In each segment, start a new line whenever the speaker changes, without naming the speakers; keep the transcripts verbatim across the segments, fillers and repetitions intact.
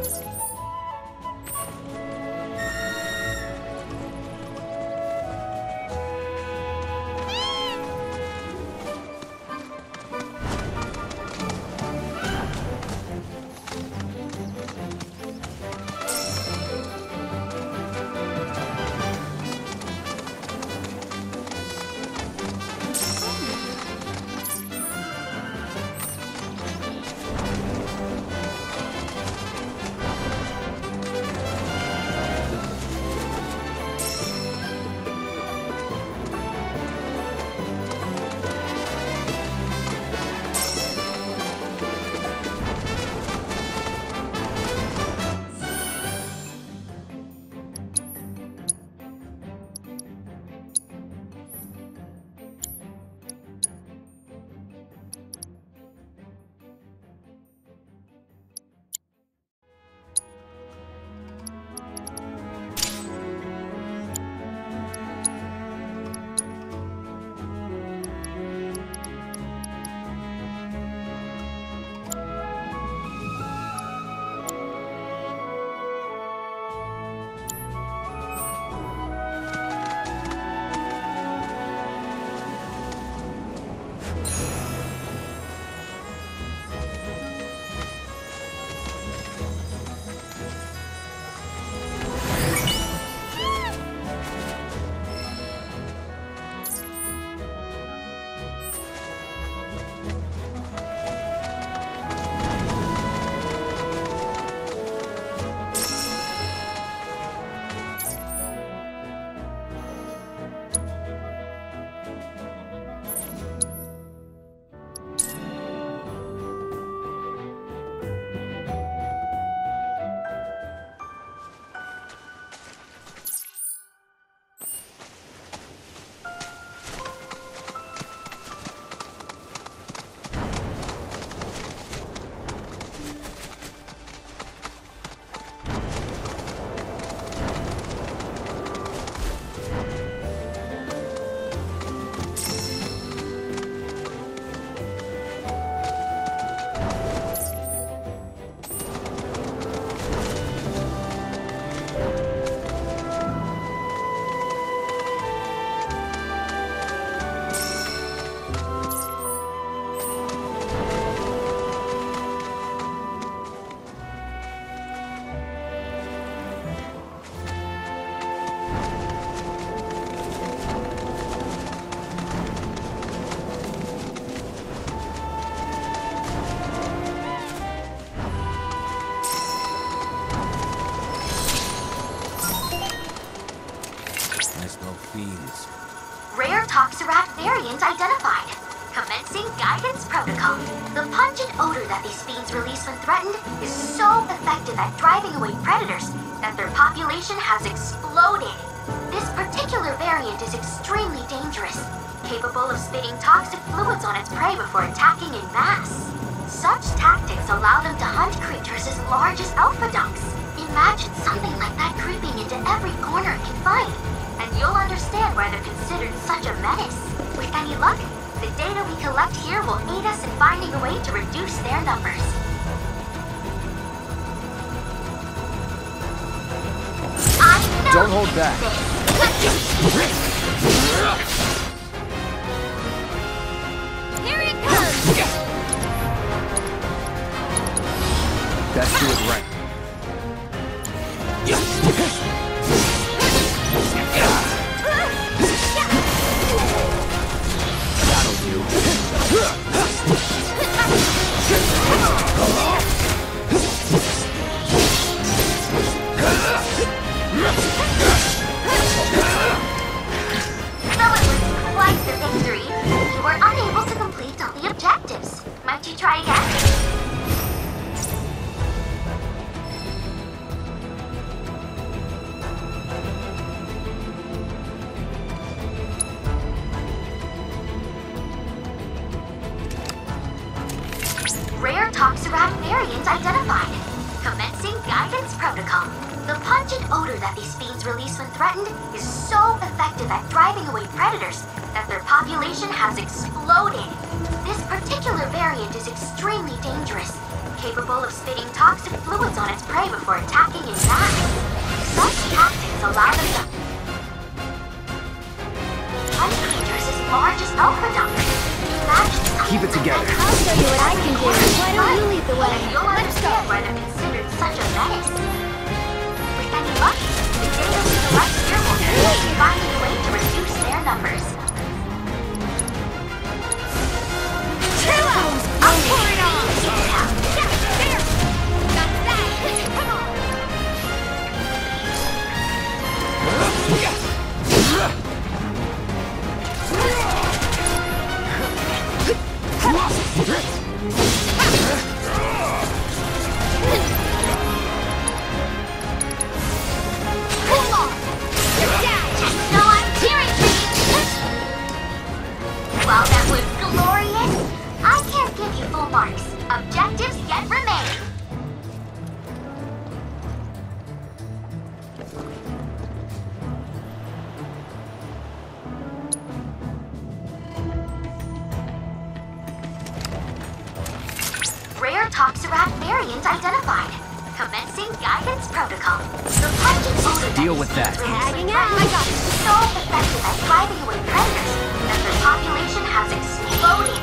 Rare Toxarat variant identified. Commencing guidance protocol. The pungent odor that these fiends release when threatened is so effective at driving away predators that their population has exploded. This particular variant is extremely dangerous, capable of spitting toxic fluids on its prey before attacking in mass. Such tactics allow them to hunt creatures as large as alpha ducks. Imagine something like that creeping into every corner it can find, and you'll understand why they're considered such a menace. With any luck, the data we collect here will aid us in finding a way to reduce their numbers. I know
Don't hold back.
Here it comes!
Best do it right. That'll do.
Though it was quite the victory, you were unable to complete all the objectives. Might you try again? Rare Toxarat variant identified. Commencing guidance protocol. The pungent odor that these fiends release when threatened is so effective at driving away predators that their population has exploded. This particular variant is extremely dangerous, capable of spitting toxic fluids on on its prey before attacking in mass. Such tactics allow them to hunt creatures as large as alpha ducks. Imagine
Keep it together.
I'll show you what I can do. Why don't you lead the way?
And you'll understand why they're considered such a menace. With any luck, the data we collect here will help you find a way to reduce their numbers.
Chillos!
I'm pouring on! Yeah, there!
That's that! Come on!
Hold on! You're down! Just know I'm cheering for you! While that was glorious, I can't give you full marks. Objectives yet remain. Rare Toxarak variant identified. Commencing guidance protocol. The pungent odor
Deal with that.
Tagging out? I got it.
so effective at driving away predators that their population has exploded.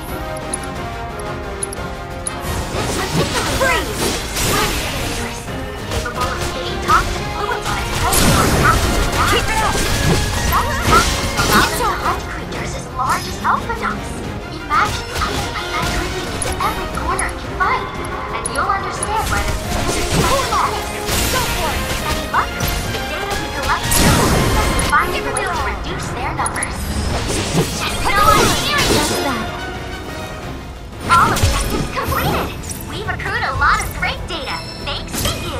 This particular variant is extremely dangerous, capable of spitting toxic fluids on its prey or attacking with gas.
Keep it up!
Such tactics allow them to hunt creatures as large as alpha ducks. Imagine something like that creeping into every corner it can find, and you'll understand why this is such a menace.
Go for it!
With any luck, the data we collect here will help us find a way to reduce their numbers. Just know I'm cheering
Just
you!
that.
All objectives completed! We've accrued a lot of great data, thanks to you!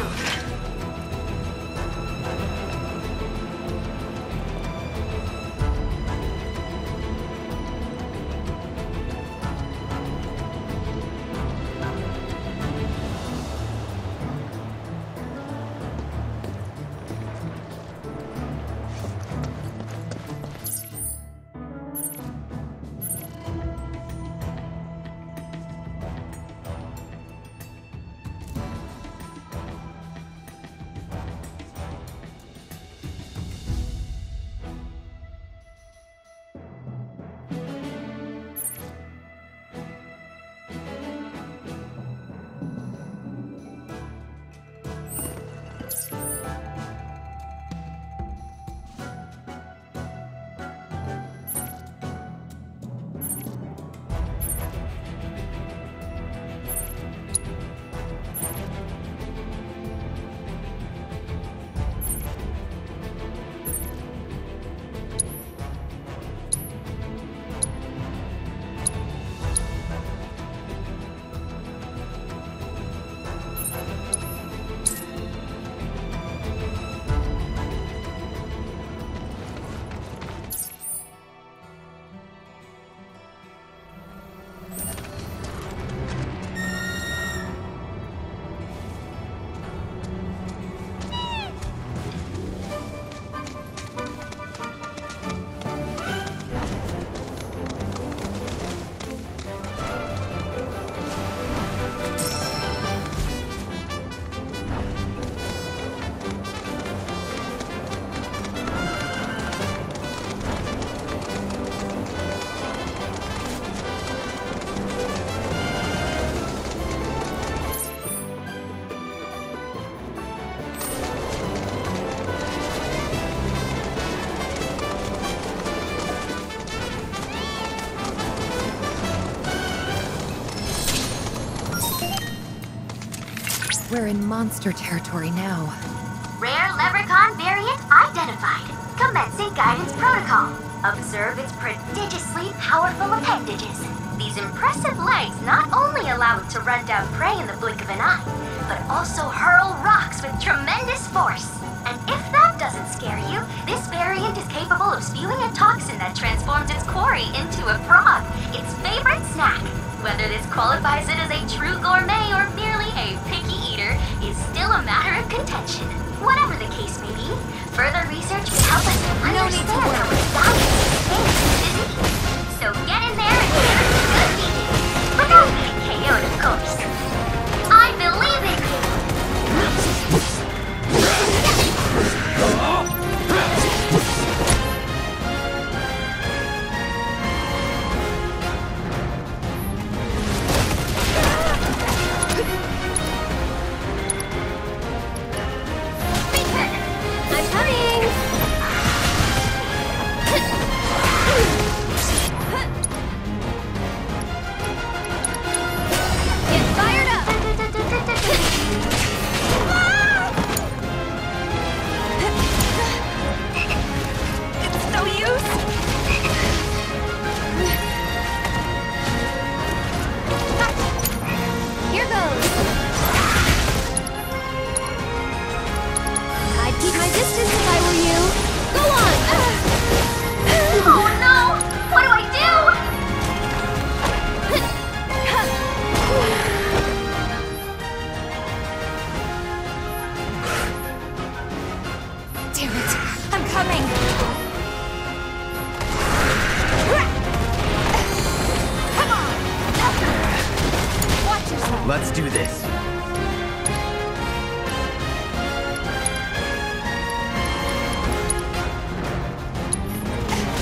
We're in monster territory now.
Rare Leprechaun variant identified. Commencing guidance protocol. Observe its prodigiously powerful appendages. These impressive legs not only allow it to run down prey in the blink of an eye, but also hurl rocks with tremendous force. And if that doesn't scare you, this variant is capable of spewing a toxin that transforms its quarry into a frog, its favorite snack. Whether this qualifies it as a true gourmet or merely a picky eater is still a matter of contention. Whatever the case may be, further research can help us
No need to
understand how
worry.
its diet is disease. So get in there and get us good meat. Without being K O'd, of course. I believe in you!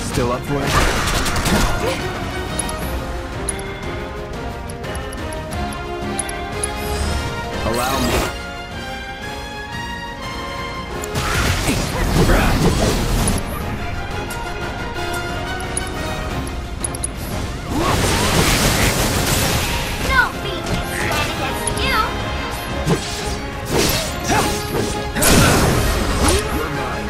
Still up for it? Allow me.
No beast can stand against you!
You're mine.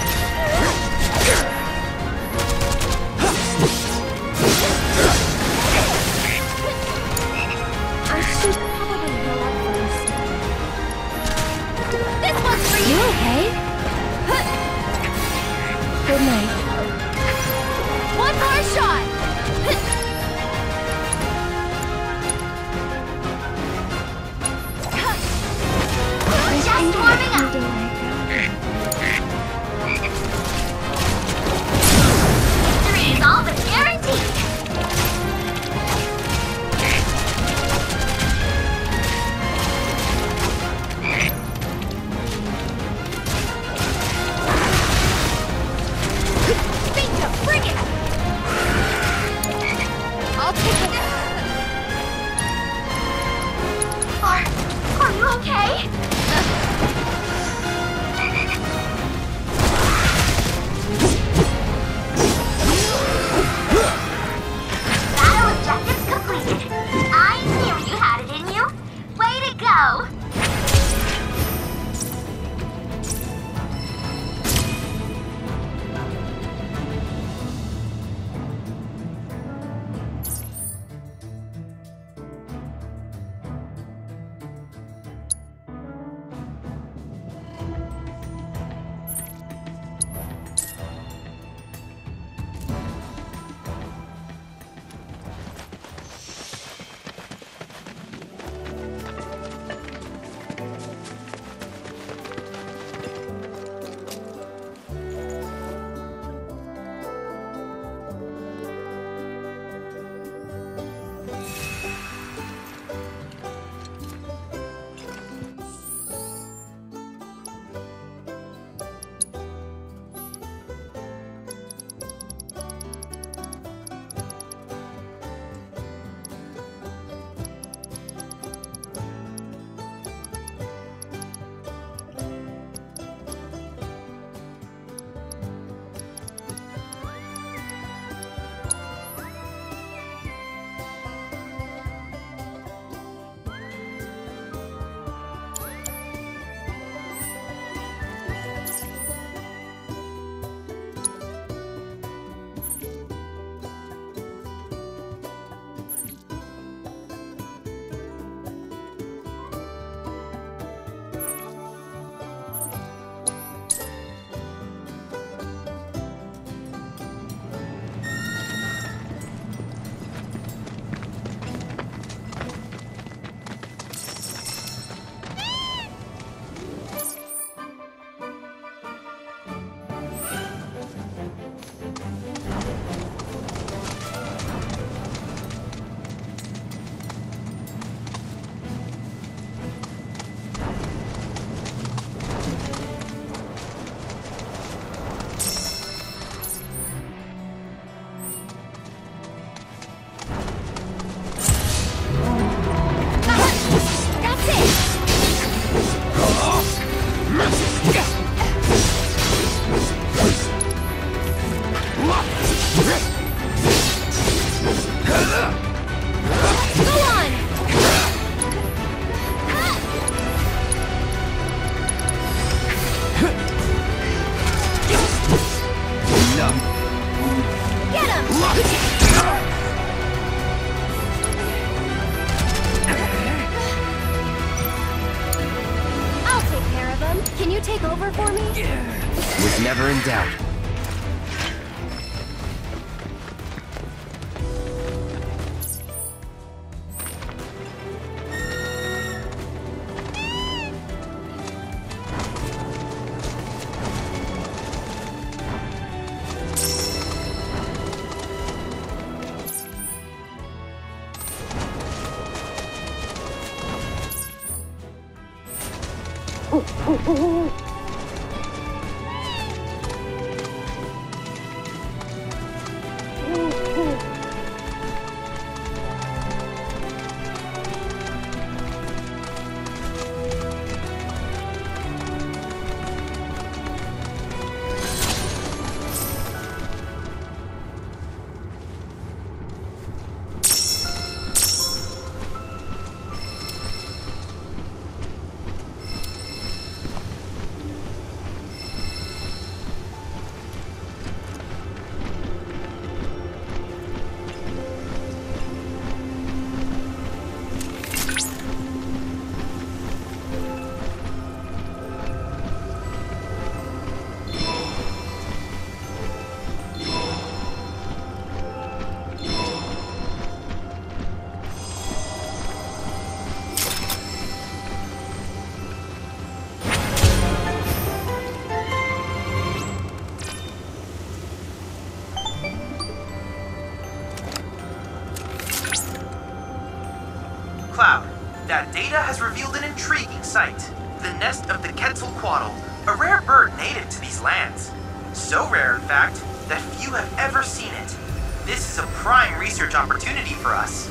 I should probably heal up first. This one's for you! You okay? Good night. One more shot!
Just warming up! Victory is all but guaranteed!
Bingo! Bring it! I'll take it.
Are... are you okay? Battle objectives completed. I knew you had it in you. Way to go!
Can you take over for me?
Was never in doubt.
revealed an intriguing sight. The nest of the Quetzalcoatl, a rare bird native to these lands. So rare, in fact, that few have ever seen it. This is a prime research opportunity for us.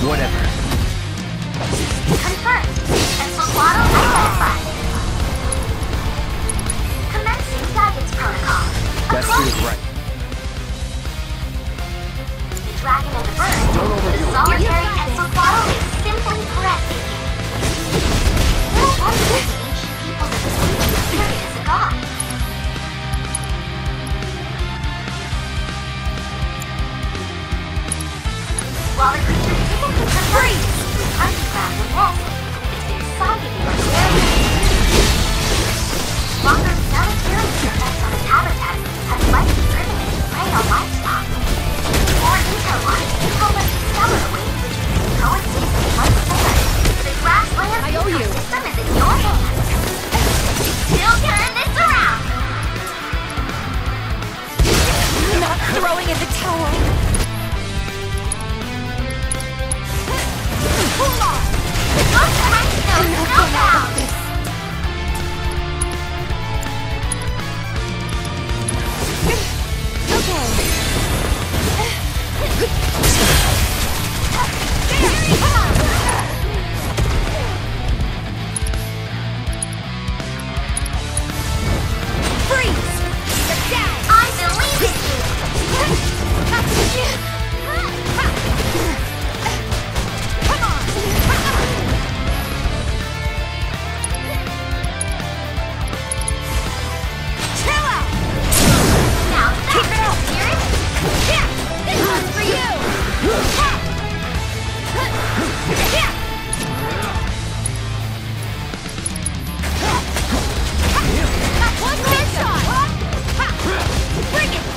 Whatever.
Confirmed. Quetzalcoatl identified. Commencing guidance protocol.
Let's do it right.
The dragon and the bird.
Don't overdo
The
it.
solitary Quetzalcoatl is simply breathtaking. No wonder the ancient peoples of the sea feared it as a god. While the creature typically prefers to underground and nest, it's been decided to experiment. Longer deleterious effects on its habitat have likely driven it to prey on livestock. More intel-wise help us discover a way in which it can coexist with life forms. The grassland
I owe you.
ecosystem is in your hands. Still turn this around!
Not throwing in the towel. Hold on!
Look behind you, no doubt! I believe in you! Now keep it up, Spirit! This one's for you!
One more shot! Bring it!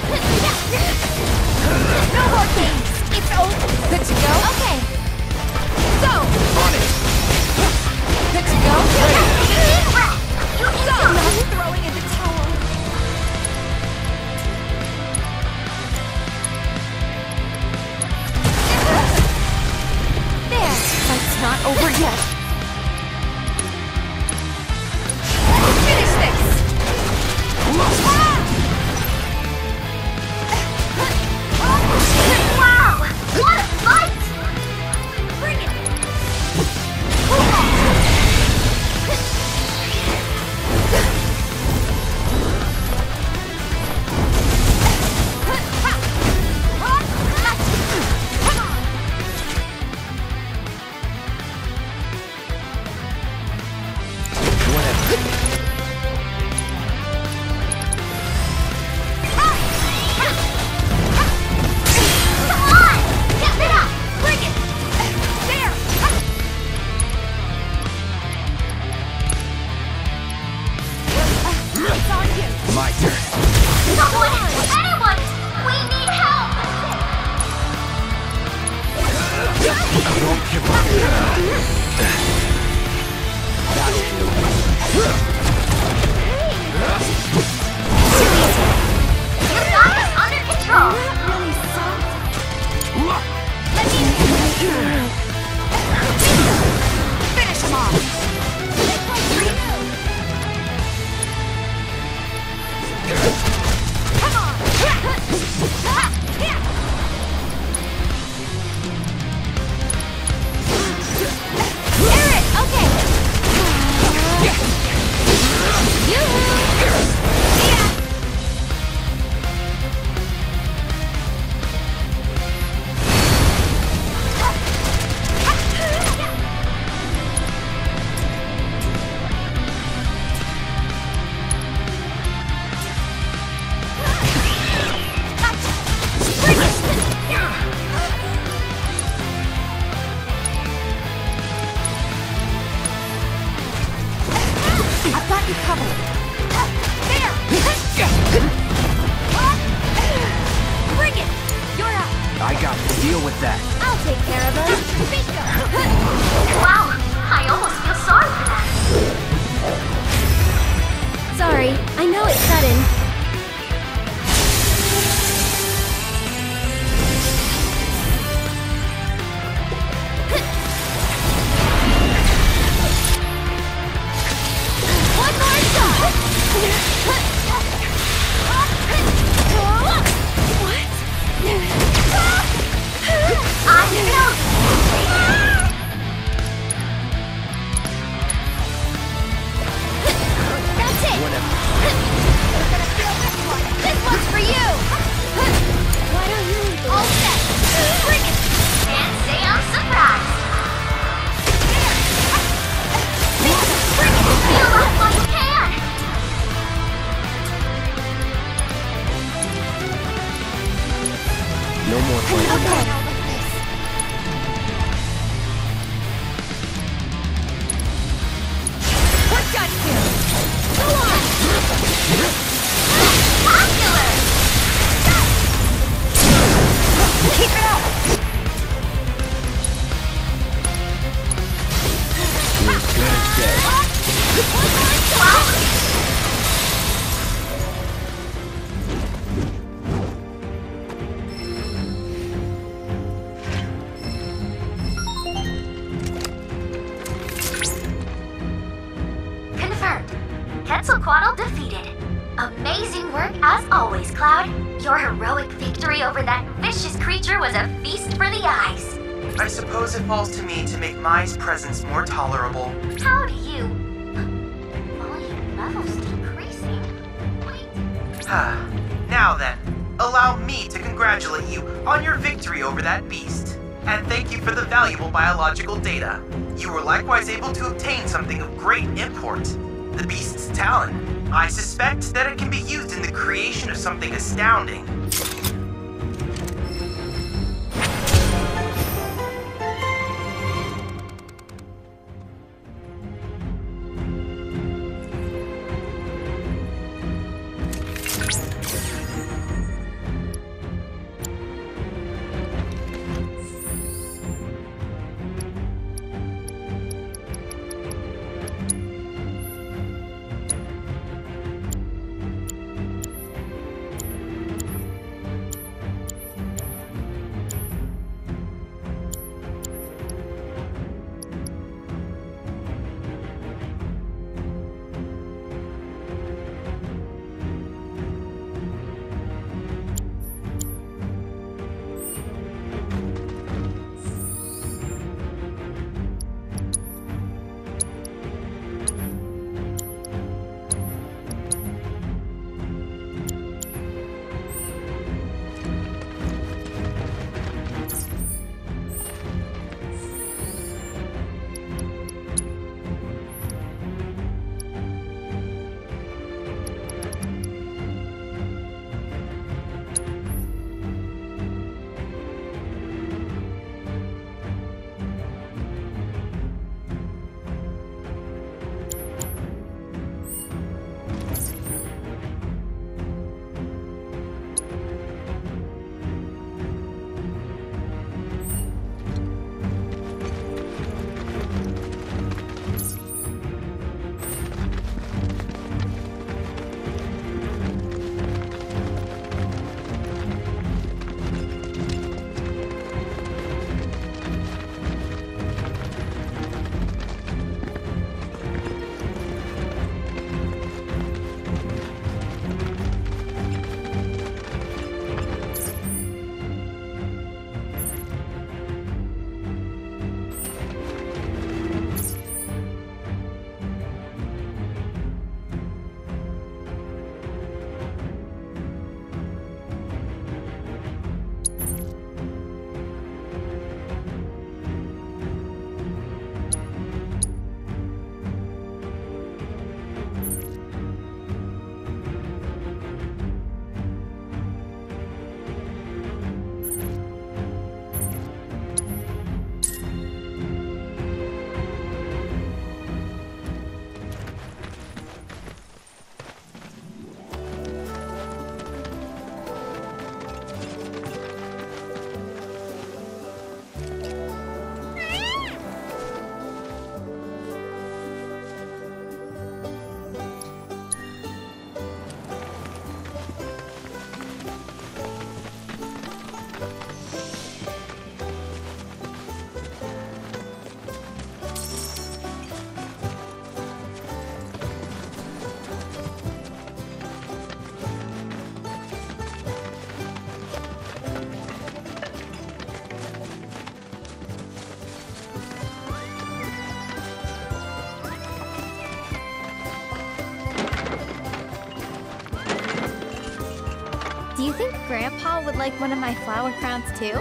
No more games! It's over! Good to go? Okay. Go!
On it.
Good to go?
Deep breath! You can
Go!
do
Not
it!
throwing in the towel. There! Fight's not over yet. Finish this!
Wow! What a fight!
Bring it!
Come on! Get it up!
Bring it! There! It's on you!
My turn.
Someone! Anyone! We need help!
Don't give up.
You got this under control!
Really soft.
Let me...
Finish him off! This one's for you! Come on! Eric, okay! Yoo-hoo! See ya! I've got you covered. There! Bring it! You're up.
I got to deal with that.
I'll take care of him. Bingo!
Wow! I almost feel sorry for that.
Sorry, I know it's sudden. One more shot! What?
I Quetzalcoatl defeated. Amazing work as always, Cloud. Your heroic victory over that vicious creature was a feast for the eyes.
I suppose it falls to me to make Mai's presence more tolerable.
How do you... Volume levels decreasing? Wait...
Now then, allow me to congratulate you on your victory over that beast. And thank you for the valuable biological data. You were likewise able to obtain something of great import, the beast's talon. I suspect that it can be used in the creation of something astounding.
Do you think Grandpa would like one of my flower crowns too?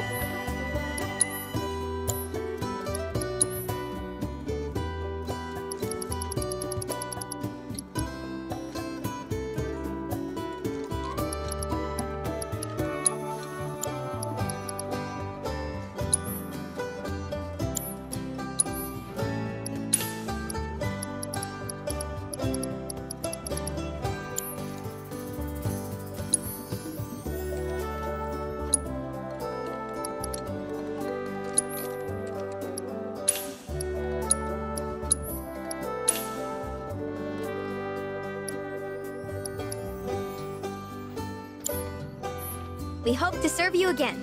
We hope to serve you again.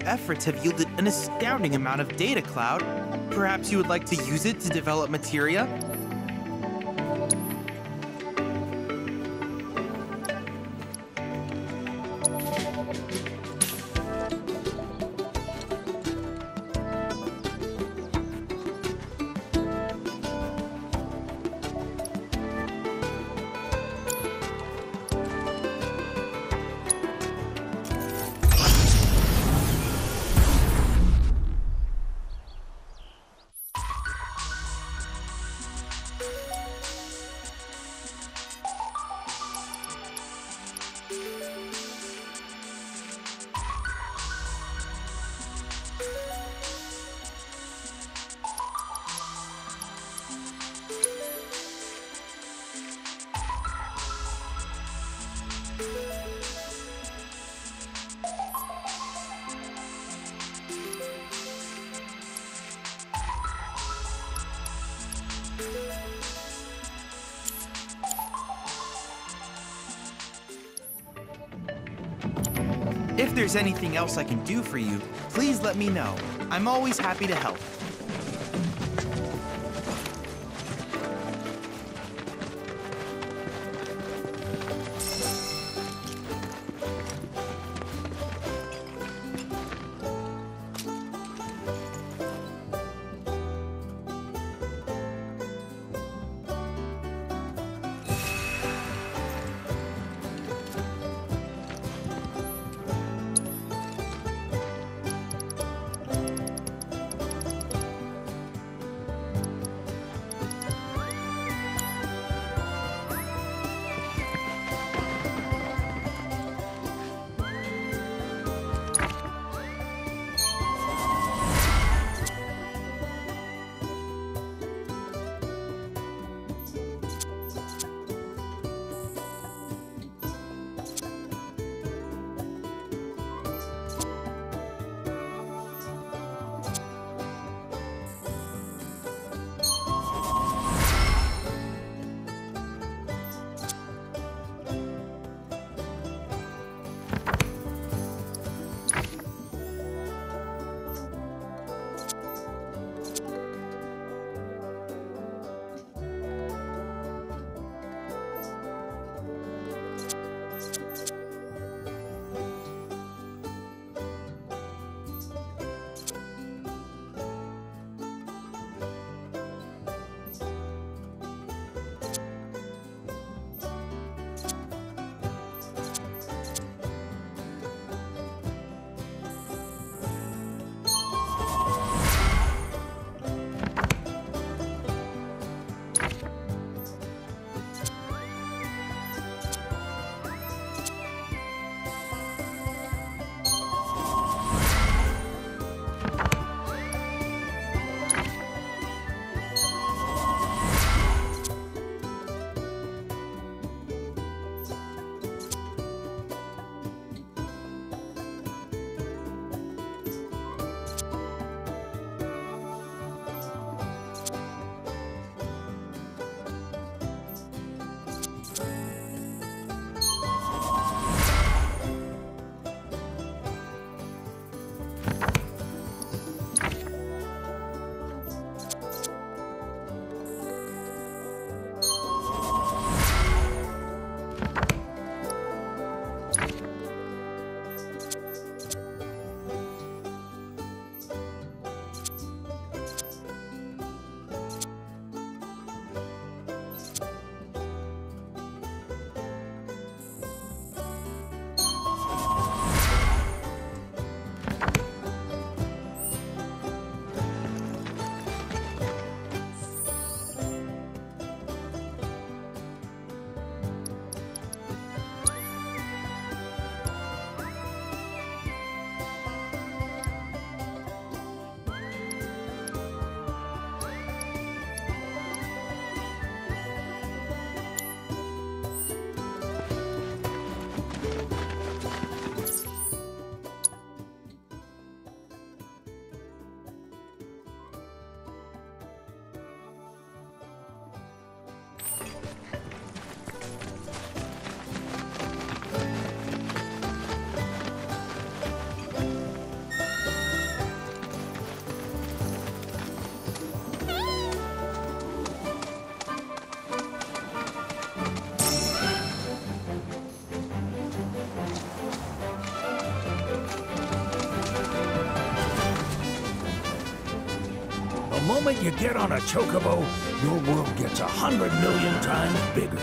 efforts have yielded an astounding amount of data, Cloud. Perhaps you would like to use it to develop materia? If there's anything else I can do for you, please let me know. I'm always happy to help.
moment you get on a chocobo, your world gets a hundred million times bigger.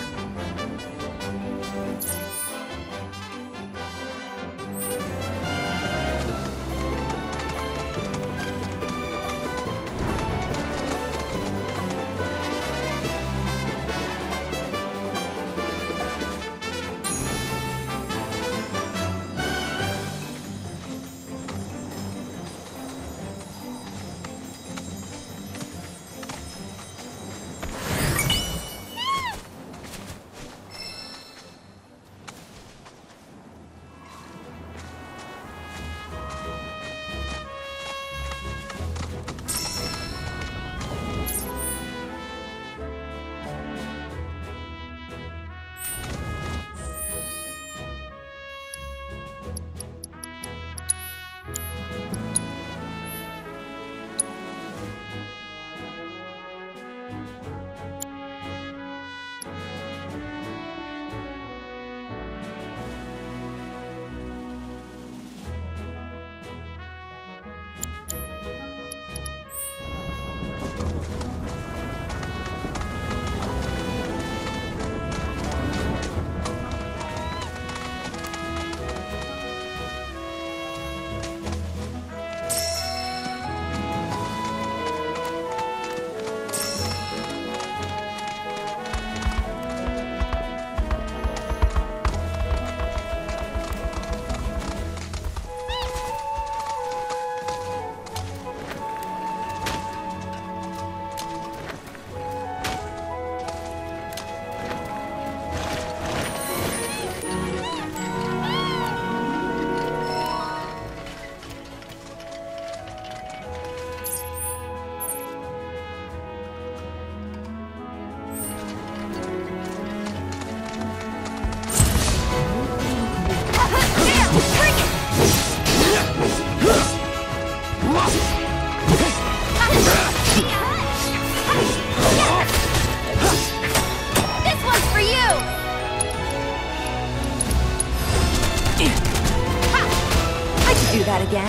Again?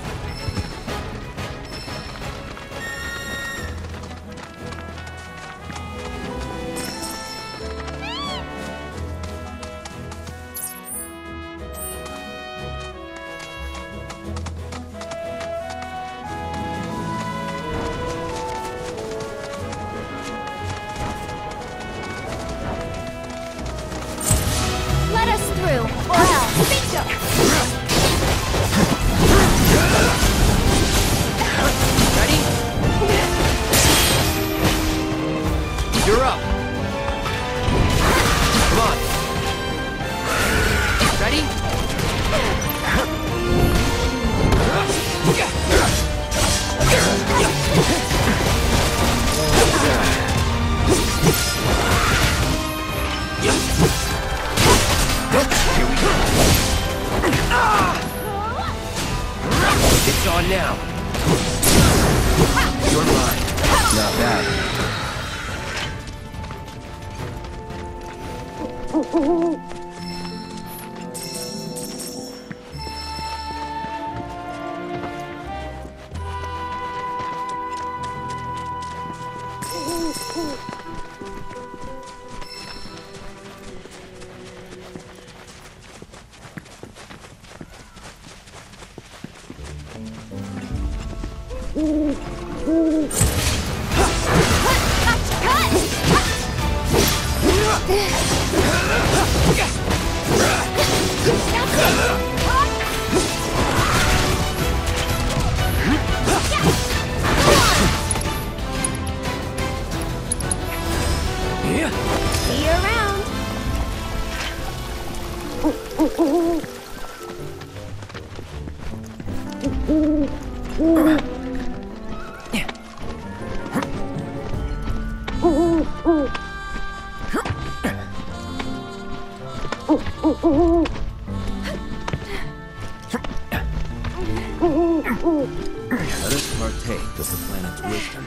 Let us through, or else. Bingo!
Ready? You're up. Come on. Ready? Here we go. It's on now. You're mine. Not bad.
See you around.
Let us partake of the planet's wisdom.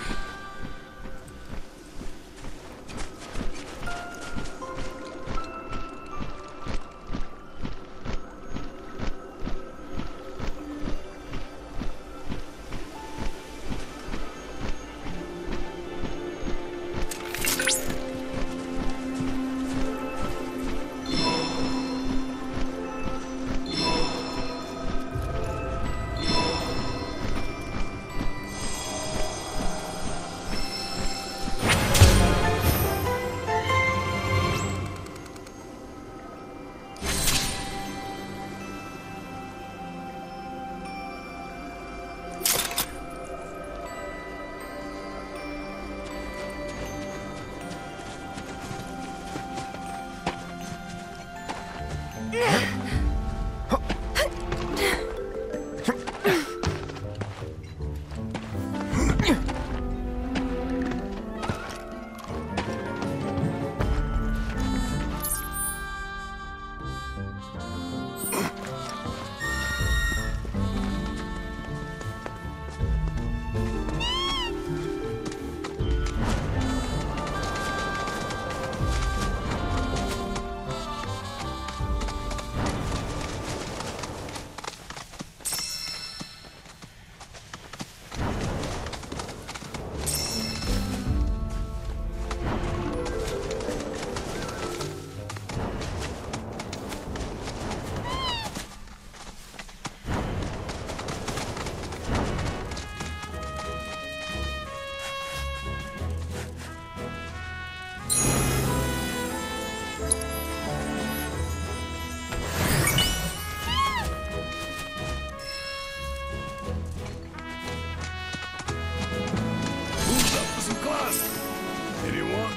everyone.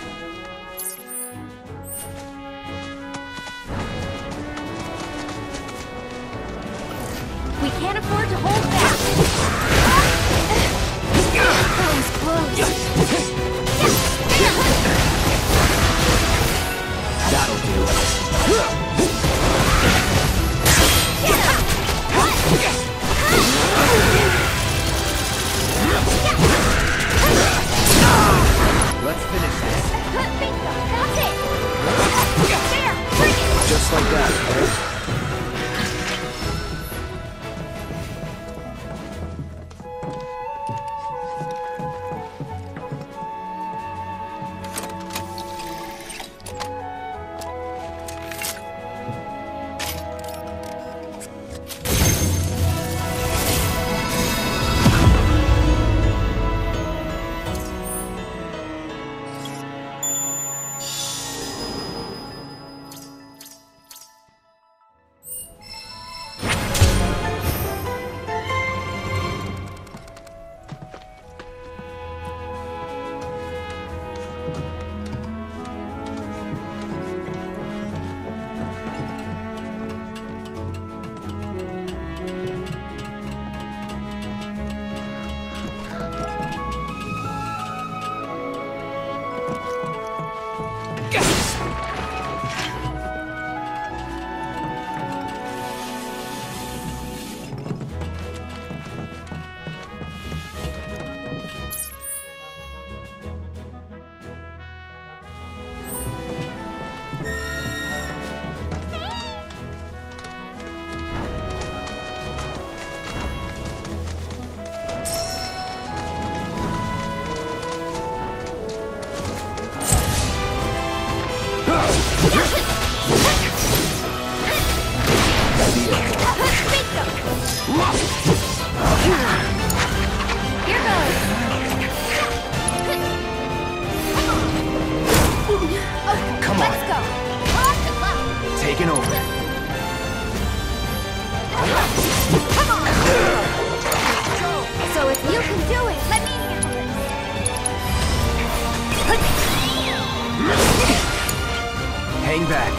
We can't afford to hold back. That was close.
That'll do. Let's finish this.
Bingo, that's it. There, bring it.
Just like that, right? Hang back.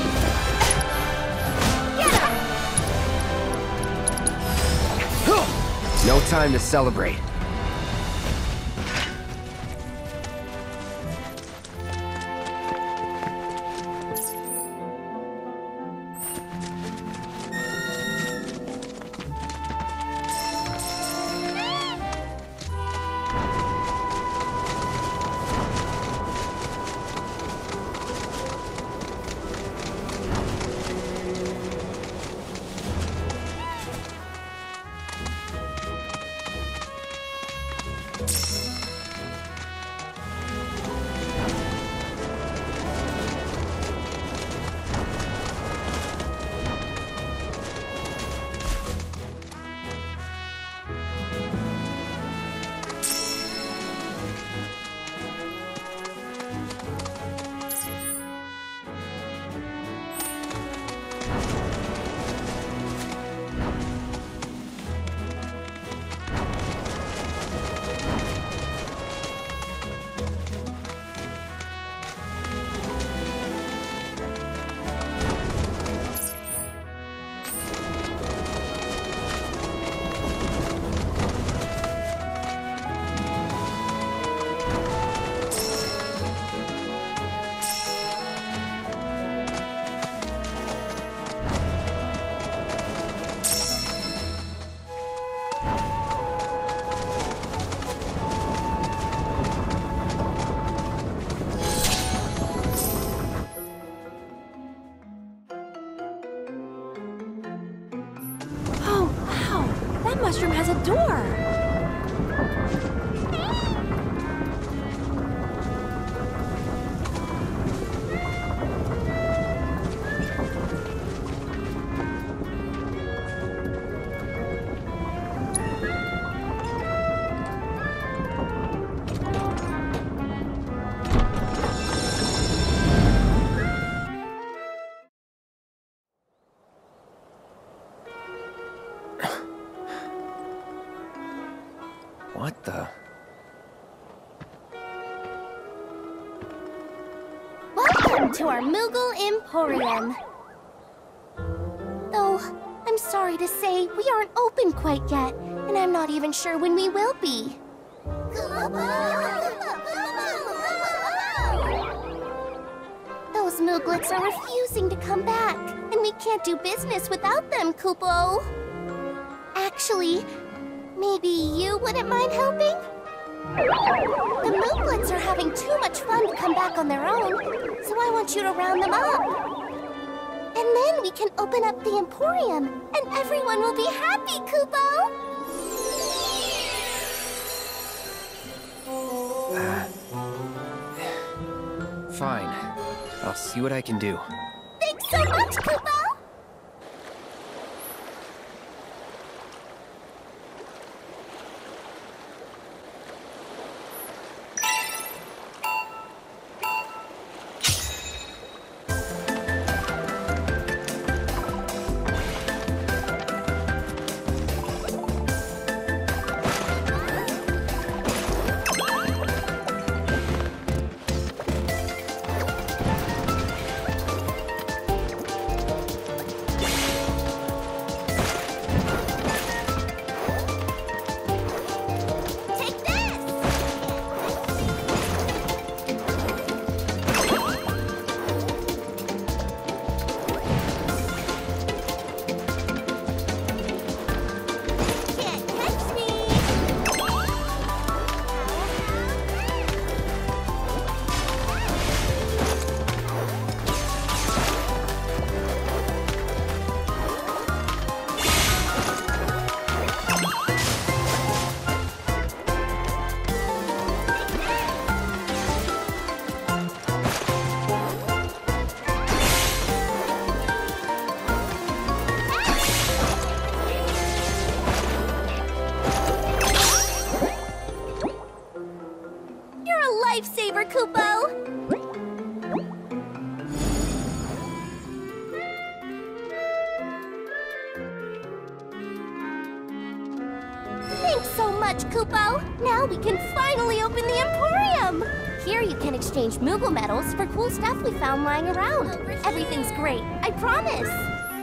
No time to celebrate.
Mushroom has a door.
What the?
Welcome to our Moogle Emporium. Though, I'm sorry to say, we aren't open quite yet, and I'm not even sure when we will be. Those Mooglets are refusing to come back, and we can't do business without them, Kupo. Actually, maybe you wouldn't mind helping? The Mooglets are having too much fun to come back on their own, so I want you to round them up. And then we can open up the Emporium, and everyone will be happy, Kupo!
Fine. I'll see what I can do.
Thanks so much, Kupo! Lifesaver, Kupo! Thanks so much, Kupo! Now we can finally open the Emporium! Here you can exchange Moogle medals for cool stuff we found lying around. Everything's great, I promise!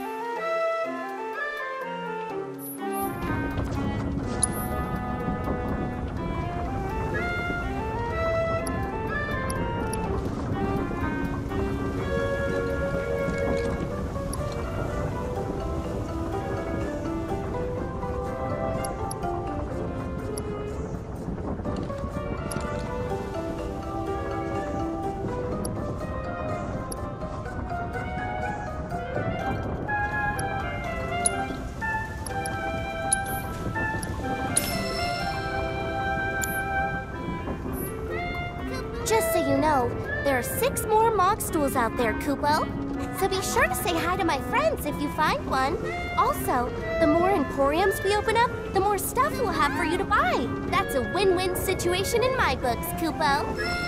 Just so you know, there are six more Mog Stools out there, Kupo. So be sure to say hi to my friends if you find one. Also, the more Emporiums we open up, the more stuff we'll have for you to buy. That's a win-win situation in my books, Kupo.